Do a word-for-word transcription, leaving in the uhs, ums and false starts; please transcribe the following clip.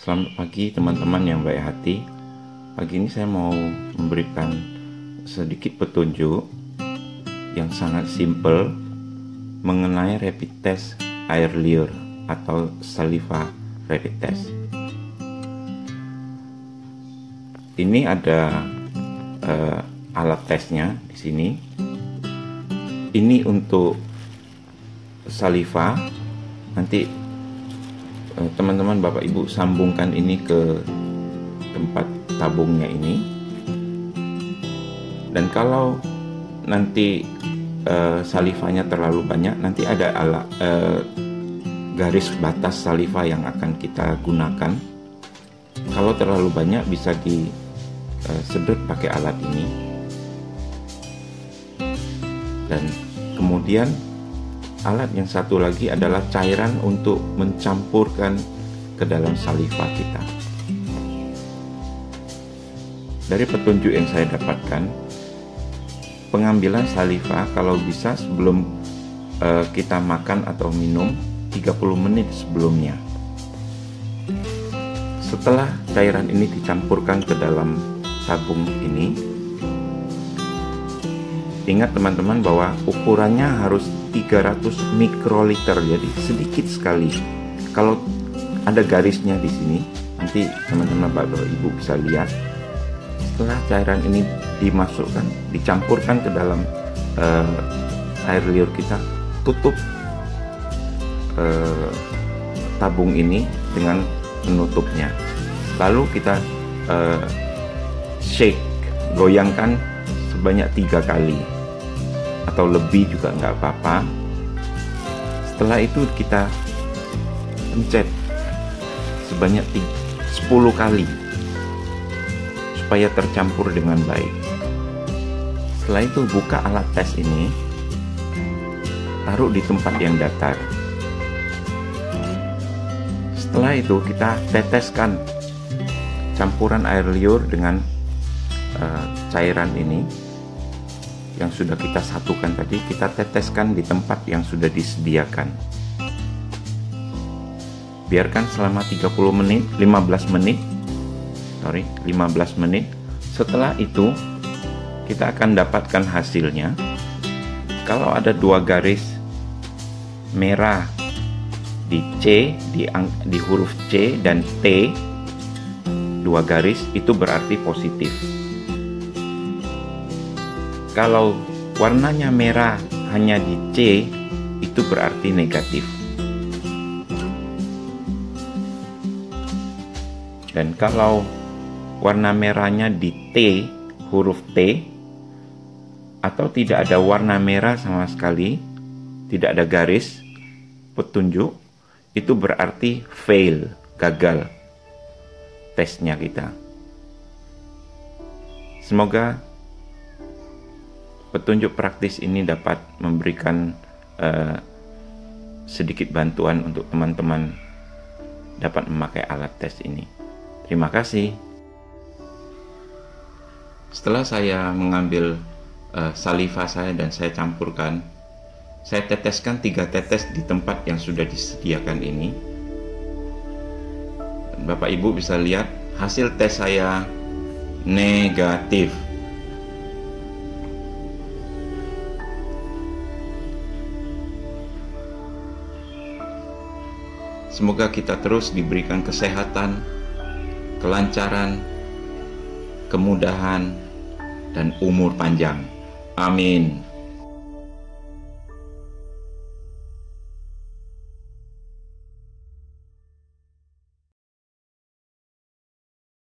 Selamat pagi teman-teman yang baik hati. Pagi ini saya mau memberikan sedikit petunjuk yang sangat simple mengenai rapid test air liur atau saliva rapid test. Ini ada uh, alat tesnya di sini. Ini untuk saliva. Nanti teman-teman Bapak Ibu sambungkan ini ke tempat tabungnya ini, dan kalau nanti uh, salivanya terlalu banyak, nanti ada ala, uh, garis batas saliva yang akan kita gunakan. Kalau terlalu banyak bisa disedot uh, pakai alat ini, dan kemudian alat yang satu lagi adalah cairan untuk mencampurkan ke dalam saliva kita. Dari petunjuk yang saya dapatkan, pengambilan saliva kalau bisa sebelum uh, kita makan atau minum tiga puluh menit sebelumnya. Setelah cairan ini dicampurkan ke dalam tabung ini, ingat teman-teman bahwa ukurannya harus tiga ratus mikroliter, jadi sedikit sekali. Kalau ada garisnya di sini, nanti teman-teman Bapak Ibu bisa lihat. Setelah cairan ini dimasukkan, dicampurkan ke dalam uh, air liur kita, tutup uh, tabung ini dengan penutupnya. Lalu kita uh, shake, goyangkan sebanyak tiga kali atau lebih juga nggak apa-apa. Setelah itu kita pencet sebanyak sepuluh kali supaya tercampur dengan baik. Setelah itu buka alat tes ini, taruh di tempat yang datar. Setelah itu kita teteskan campuran air liur dengan uh, cairan ini yang sudah kita satukan tadi, kita teteskan di tempat yang sudah disediakan. Biarkan selama tiga puluh menit, lima belas menit. Sorry, lima belas menit. Setelah itu kita akan dapatkan hasilnya. Kalau ada dua garis merah di C, di, di huruf C dan T, dua garis, itu berarti positif. Kalau warnanya merah hanya di C, itu berarti negatif. Dan kalau warna merahnya di T, huruf T, atau tidak ada warna merah sama sekali, tidak ada garis petunjuk, itu berarti fail, gagal tesnya kita. Semoga petunjuk praktis ini dapat memberikan uh, sedikit bantuan untuk teman-teman dapat memakai alat tes ini. Terima kasih. Setelah saya mengambil uh, saliva saya dan saya campurkan, saya teteskan tiga tetes di tempat yang sudah disediakan ini. Bapak Ibu bisa lihat hasil tes saya negatif. Semoga kita terus diberikan kesehatan, kelancaran, kemudahan, dan umur panjang. Amin.